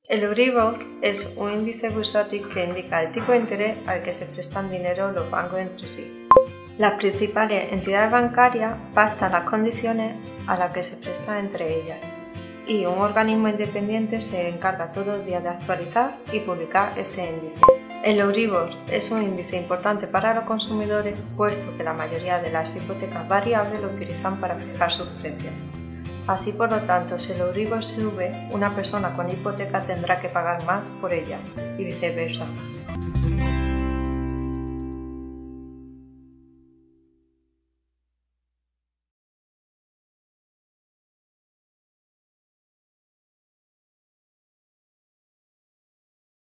El Euribor es un índice bursátil que indica el tipo de interés al que se prestan dinero los bancos entre sí. Las principales entidades bancarias pactan las condiciones a las que se prestan entre ellas y un organismo independiente se encarga todos los días de actualizar y publicar este índice. El Euribor es un índice importante para los consumidores, puesto que la mayoría de las hipotecas variables lo utilizan para fijar sus precios. Así, por lo tanto, si el Euribor sube, una persona con hipoteca tendrá que pagar más por ella y viceversa.